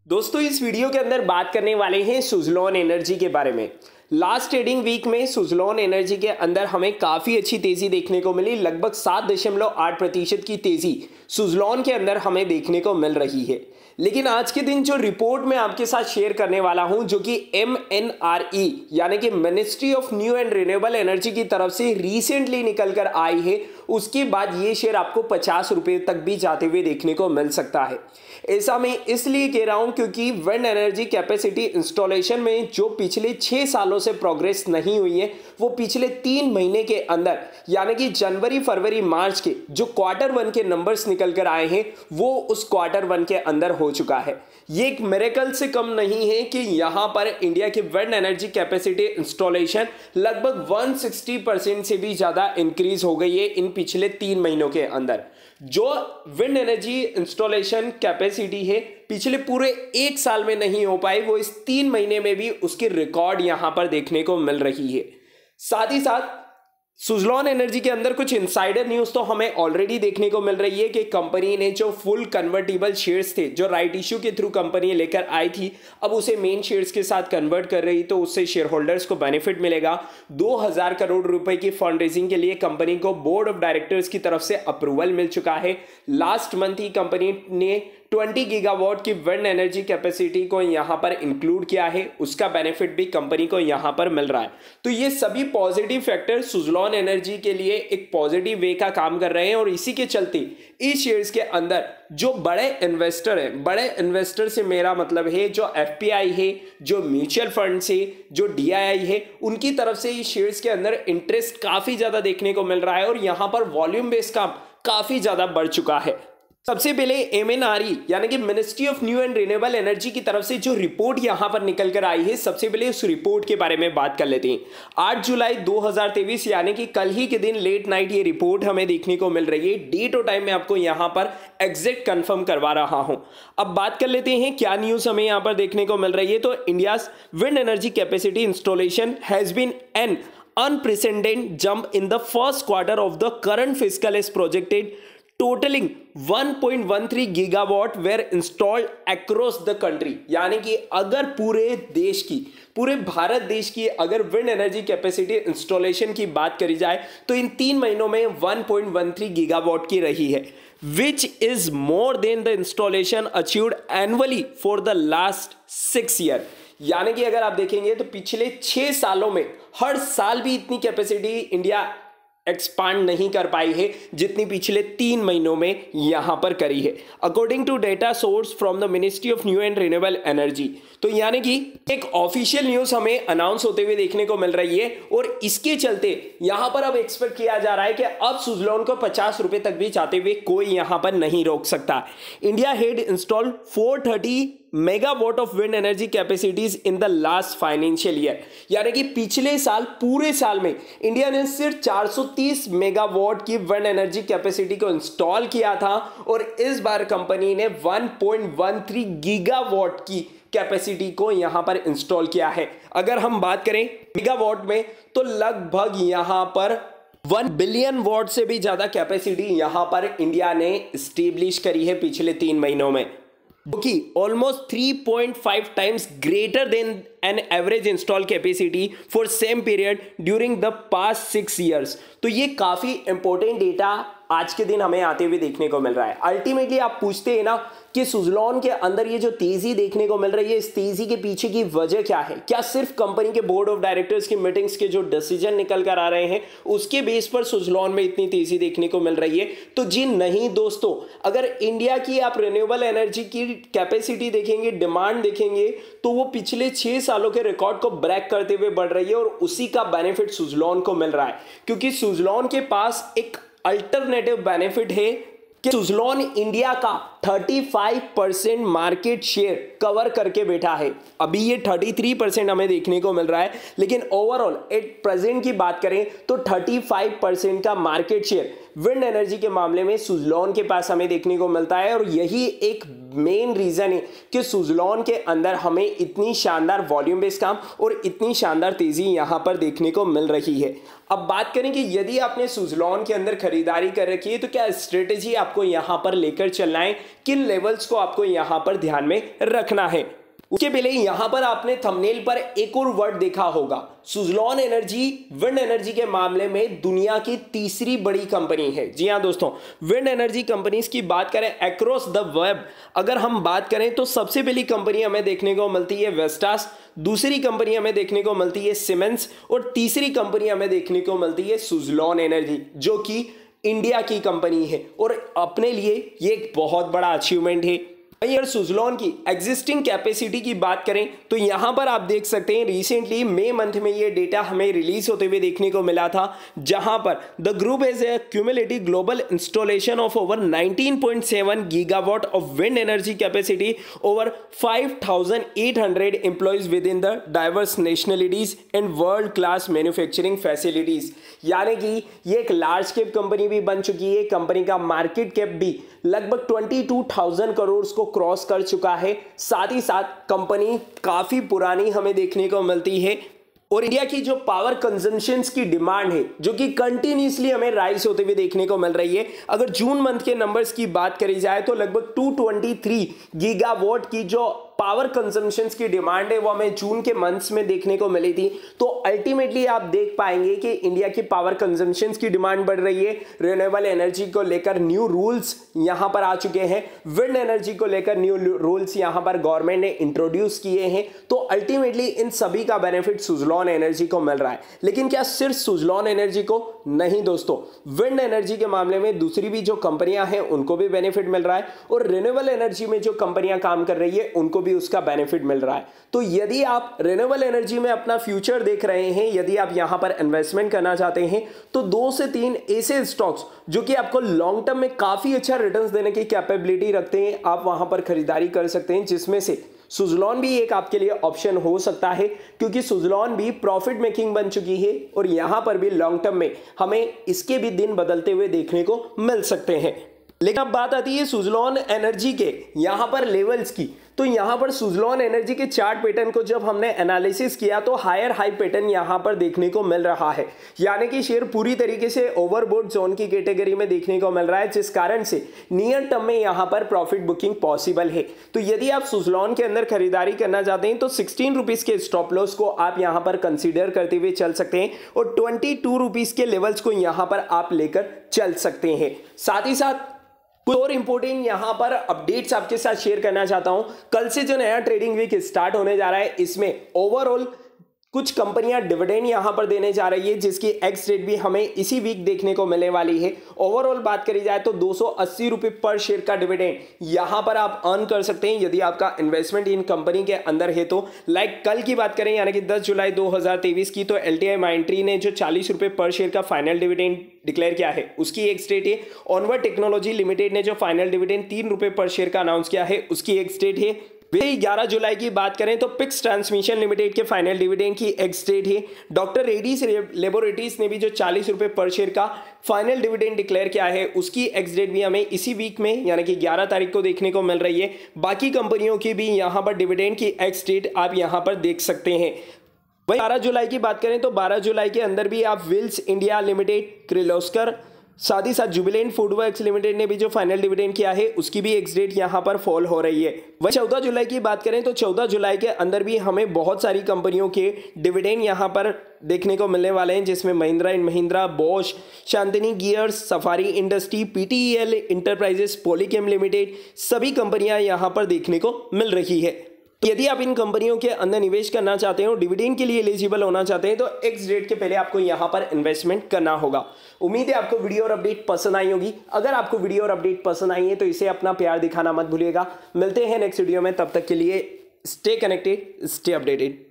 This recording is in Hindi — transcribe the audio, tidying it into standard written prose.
दोस्तों इस वीडियो के अंदर बात करने वाले हैं सुज़लॉन एनर्जी के बारे में। लास्ट ट्रेडिंग वीक में सुज़लॉन एनर्जी के अंदर हमें काफ़ी अच्छी तेज़ी देखने को मिली। लगभग 7.8% की तेज़ी सुज़लॉन के अंदर हमें देखने को मिल रही है। लेकिन आज के दिन जो रिपोर्ट मैं आपके साथ शेयर करने वाला हूं, जो कि MNRE यानी कि ministry of new and renewable energy की तरफ से रिसेंटली निकल कर आई है, उसके बाद ये शेयर आपको 50 रुपए तक भी जाते हुए देखने को मिल सकता है। ऐसा मैं इसलिए कह रहा हूं क्योंकि विंड एनर्जी कैपेसिटी इंस्टॉलेशन में जो पिछले 6 सालों से प्रोग्रेस नहीं हुई है, वो पिछले 3 महीने के अंदर यानी कि जनवरी, फरवरी, मार्च के जो Q1 के नंबर्स निकल कर आए हैं, वो उस Q1 के अंदर हो चुका है। ये एक मिरेकल से कम नहीं है कि यहां पर इंडिया की विंड एनर्जी कैपेसिटी इंस्टॉलेशन लगभग 160% से भी ज्यादा इंक्रीज हो गई है इन पिछले 3 महीनों के अंदर। जो विंड एनर्जी इंस्टॉलेशन कैपेसिटी है पिछले पूरे 1 साल में नहीं हो पाई, वो इस 3 महीने में भी उसके रिकॉर्ड यहां पर देखने को मिल रही है। साथ ही साथ सुज़लॉन एनर्जी के अंदर कुछ इनसाइडर न्यूज तो हमें ऑलरेडी देखने को मिल रही है कि कंपनी ने जो फुल कन्वर्टेबल शेयर्स थे, जो राइट इश्यू के थ्रू कंपनी लेकर आई थी, अब उसे मेन शेयर्स के साथ कन्वर्ट कर रही, तो उससे शेयर होल्डर्स को बेनिफिट मिलेगा। 2000 करोड़ रुपए की फंड रेजिंग के लिए कंपनी को बोर्ड ऑफ डायरेक्टर्स की तरफ से अप्रूवल मिल चुका है। लास्ट मंथ ही कंपनी ने 20 गीगावाट की विंड एनर्जी कैपेसिटी को यहां पर इंक्लूड किया है, उसका बेनिफिट भी कंपनी को यहां पर मिल रहा है। तो ये सभी पॉजिटिव फैक्टर सुज़लॉन एनर्जी के लिए एक पॉजिटिव वे का काम कर रहे हैं और इसी के चलते इस शेयर्स के अंदर जो बड़े इन्वेस्टर हैं, बड़े इन्वेस्टर से मेरा मतलब है जो FPI है, जो म्यूचुअल फंड से, जो DII है, उनकी तरफ से इस शेयर्स के अंदर इंटरेस्ट काफी ज्यादा देखने को मिल रहा है और यहां पर वॉल्यूम बेस्ड काम काफी ज्यादा बढ़ चुका है। सबसे पहले MNRE यानी कि ministry of new and renewable energy की तरफ से जो रिपोर्ट यहां पर निकल कर आई है, सबसे पहले उस रिपोर्ट के बारे में बात कर लेते हैं। 8 जुलाई 2023 यानी कि कल ही के दिन लेट नाइट ये रिपोर्ट हमें देखने को मिल रही है। डेट और टाइम में आपको यहां पर एग्जैक्ट कंफर्म करवा रहा हूं। अब बात कर लेते हैं क्या न्यूज हमें यहां पर देखने को मिल रही है। तो India's wind energy capacity installation has been an unprecedented jump in the first quarter of the current fiscal is projected, totaling 1.13 gigawatt were installed across the country। यानी कि अगर पूरे देश की, पूरे भारत देश की अगर विंड एनर्जी कैपेसिटी इंस्टॉलेशन की बात करी जाए तो इन 3 महीनों में 1.13 गीगावाट की रही है, which is more than the installation achieved annually for the last 6 years। यानी कि अगर आप देखेंगे तो पिछले 6 सालों में हर साल भी इतनी कैपेसिटी इंडिया एक्सपांड नहीं कर पाई है जितनी पिछले 3 महीनों में यहां पर करी है, according to data source from the ministry of new and renewable energy. तो यानी कि एक ऑफिशियल न्यूज हमें अनाउंस होते हुए देखने को मिल रही है और इसके चलते यहां पर अब एक्सपेक्ट किया जा रहा है कि अब सुज़लॉन को 50 रुपए तक भी जाते हुए कोई यहां पर नहीं रोक सकता। India had installed 430 megawatt of wind energy capacities in the last financial year. यानी कि पिछले साल, पूरे साल में इंडिया ने सिर्फ 430 मेगावाट की विंड एनर्जी कैपेसिटी को इंस्टॉल किया था और इस बार कंपनी ने 1.13 गीगावाट की कैपेसिटी को यहां पर इंस्टॉल किया है। अगर हम बात करें मेगावाट में तो लगभग यहां पर 1 बिलियन वॉट से भी ज्यादा कैपेसिटी यहां पर इंडिया ने स्टेब्लिश करी है पिछले 3 महीनों में, जो कि almost 3.5 times greater than an average install capacity for same period during the past 6 years. तो ये काफी इंपॉर्टेंट डेटा आज के दिन हमें आते हुए देखने को मिल रहा है। अल्टीमेटली आप पूछते हैं ना कि सुज़लॉन के अंदर ये जो तेजी देखने को मिल रही है, इस तेजी के पीछे की वजह क्या है? क्या सिर्फ कंपनी के बोर्ड ऑफ डायरेक्टर्स की मीटिंग्स के जो डिसीजन निकल कर आ रहे हैं उसके बेस पर सुज़लॉन में इतनी तेजी देखने को मिल रही है? तो जी नहीं दोस्तों, अगर इंडिया की आप रिन्यूएबल एनर्जी की कैपेसिटी देखेंगे, डिमांड देखेंगे, तो वो पिछले 6 सालों के रिकॉर्ड को ब्रेक करते हुए बढ़ रही है और उसी का बेनिफिट सुज़लॉन को मिल रहा है, क्योंकि सुज़लॉन के पास एक अल्टरनेटिव बेनिफिट है कि सुज़लॉन इंडिया का 35% मार्केट शेयर कवर करके बैठा है। अभी ये 33% हमें देखने को मिल रहा है, लेकिन ओवरऑल एट प्रेजेंट की बात करें तो 35% का मार्केट शेयर विंड एनर्जी के मामले में सुज़लॉन के पास हमें देखने को मिलता है और यही एक मेन रीजन है कि सुज़लॉन के अंदर हमें इतनी शानदार वॉल्यूम बेस्ड काम और इतनी शानदार तेजी यहां पर देखने को मिल रही है। अब बात करें कि यदि आपने सुज़लॉन के अंदर खरीदारी कर रखी है तो क्या स्ट्रेटेजी आपको यहां पर लेकर चलना है, किन लेवल्स को आपको यहां पर ध्यान में रखना है। उसके पहले यहां पर आपने थंबनेल पर एक और वर्ड देखा होगा, सुज़लोन एनर्जी विंड एनर्जी के मामले में दुनिया की तीसरी बड़ी कंपनी है। जी हां दोस्तों, विंड एनर्जी कंपनीज की बात करें अक्रॉस द वेब, अगर हम बात करें तो सबसे पहली कंपनी हमें देखने को मिलती है वेस्टास, दूसरी कंपनी हमें देखने को मिलती है सीमेंस और तीसरी कंपनी हमें देखने को मिलती है सुज़लोन एनर्जी, जो कि इंडिया की कंपनी है और अपने लिए ये एक बहुत बड़ा अचीवमेंट है। यार सुज़लोन की एग्जिस्टिंग कैपेसिटी की बात करें तो यहां पर आप देख सकते हैं रिसेंटली मई मंथ में ये डेटा हमें रिलीज होते हुए देखने को मिला था, जहां पर the group has a cumulative global installation of over 19.7 gigawatt of wind energy capacity over 5,800 employees within the diverse nationalities and world class manufacturing facilities. यानी कि ये एक लार्ज कैप कंपनी भी बन चुकी है, कंपनी का मार्केट कैप भी लगभग 22,000 करोड़ को क्रॉस कर चुका है। साथ ही साथ कंपनी काफी पुरानी हमें देखने को मिलती है और इंडिया की जो पावर कंजम्पशन की डिमांड है जो कि कंटिन्यूसली हमें राइज होते हुए देखने को मिल रही है। अगर जून मंथ के नंबर्स की बात करी जाए तो लगभग 223 गीगावाट की जो पावर कंजम्पशन की डिमांड है वो हमें जून के मंथ्स में देखने को मिली थी। तो अल्टीमेटली आप देख पाएंगे कि इंडिया की पावर कंजम्पशन की डिमांड बढ़ रही है। रिन्यूएबल एनर्जी को लेकर न्यू रूल्स यहां पर आ चुके हैं, विंड एनर्जी को लेकर न्यू रूल्स यहां पर गवर्नमेंट ने इंट्रोड्यूस किए हैं। तो अल्टीमेटली इन सभी का बेनिफिट सुज़लोन एनर्जी को मिल रहा है। लेकिन क्या सिर्फ सुज़लोन एनर्जी को? नहीं दोस्तों, विंड एनर्जी के मामले में दूसरी भी जो कंपनियां हैं उनको भी बेनिफिट मिल रहा है और रिन्यूएबल एनर्जी में जो कंपनियां काम कर रही है उनको भी उसका बेनिफिट मिल रहा है। तो यदि आप रिन्यूएबल एनर्जी में अपना फ्यूचर देख रहे हैं, यदि आप यहां पर इन्वेस्टमेंट करना चाहते हैं तो 2 से 3 ऐसे स्टॉक्स जो कि आपको लॉन्ग टर्म में काफी अच्छा रिटर्न्स देने की कैपेबिलिटी रखते हैं, आप वहां पर खरीदारी कर सकते हैं, जिसमें से सुज़लोन भी एक आपके लिए ऑप्शन हो सकता है, क्योंकि सुज़लोन भी प्रॉफिट मेकिंग बन चुकी है और यहां पर भी लॉन्ग टर्म में हमें इसके भी दिन बदलते हुए देखने को मिल सकते हैं। लेकिन अब बात आती है सुज़लोन एनर्जी के यहां पर लेवल्स की, तो यहां पर सुज़लोन एनर्जी के चार्ट पैटर्न को जब हमने एनालिसिस किया तो हायर हाई पैटर्न यहां पर देखने को मिल रहा है, यानी कि शेयर पूरी तरीके से ओवरबोट जोन की कैटेगरी में देखने को मिल रहा है, जिस कारण से नियर टर्म में यहां पर प्रॉफिट बुकिंग पॉसिबल है। तो यदि आप सुज़लोन के अंदर खरीदारी करना चाहते हैं तो 16 रुपीज के स्टॉप लॉस को आप यहां पर कंसीडर करते हुए चल सकते हैं और 22 रुपीज के लेवल्स को यहां पर आप लेकर चल सकते हैं। साथ ही साथ कुछ और इंपॉर्टेंट यहां पर अपडेट्स आपके साथ शेयर करना चाहता हूं। कल से जो नया ट्रेडिंग वीक स्टार्ट होने जा रहा है, इसमें ओवरऑल कुछ कंपनियां डिविडेंड यहां पर देने जा रही है, जिसकी एक्स रेट भी हमें इसी वीक देखने को मिलने वाली है। ओवरऑल बात करी जाए तो 280 रुपए पर शेयर का डिविडेंड यहां पर आप अर्न कर सकते हैं यदि आपका इन्वेस्टमेंट इन कंपनी के अंदर है तो। लाइक कल की बात करें यानी कि 10 जुलाई 2023 की, तो LTI माइंट्री ने जो 40 रुपए पर शेयर का फाइनल डिविडेंड डिक्लेयर किया है उसकी एक्स डेट है। ऑनवर्ड टेक्नोलॉजी लिमिटेड ने जो फाइनल डिविडेंड 3 रुपए पर शेयर का अनाउंस किया है उसकी एक्स डेट है। 11 जुलाई की बात करें तो पिक्स ट्रांसमिशन लिमिटेड के फाइनल डिविडेंड की एक्स डेट है। डॉक्टर रेड्डीज लेबोरेटरीज ने भी जो 40 रुपए पर शेयर का फाइनल डिविडेंड डिक्लेयर किया है उसकी एक्स डेट भी हमें इसी वीक में यानी कि 11 तारीख को देखने को मिल रही है। बाकी कंपनियों की भी यहां पर डिविडेंड की एक्स डेट आप यहां पर देख सकते हैं। वहीं 12 जुलाई की बात करें तो 12 जुलाई के अंदर भी आप विल्स इंडिया लिमिटेड, किर्लोस्कर, साथ ही साथ जुबिलेंट फूडवर्क्स लिमिटेड ने भी जो फाइनल डिविडेंड किया है उसकी भी एक्स डेट यहां पर फॉल हो रही है। वहीं 14 जुलाई की बात करें तो 14 जुलाई के अंदर भी हमें बहुत सारी कंपनियों के डिविडेंड यहां पर देखने को मिलने वाले हैं, जिसमें Mahindra and Mahindra, Bosch, Shanthi gears, safari industry, PTEL enterprises, Polychem limited, सभी कंपनियां यहां पर देखने को मिल रही है। यदि आप इन कंपनियों के अंदर निवेश करना चाहते हो, डिविडेंड के लिए एलिजिबल होना चाहते हैं, तो एक्स डेट के पहले आपको यहां पर इन्वेस्टमेंट करना होगा। उम्मीद है आपको वीडियो और अपडेट पसंद आई होगी। अगर आपको वीडियो और अपडेट पसंद आई है तो इसे अपना प्यार दिखाना मत भूलिएगा। मिलते हैं नेक्स्ट वीडियो में, तब तक के लिए स्टे कनेक्टेड, स्टे अपडेटेड।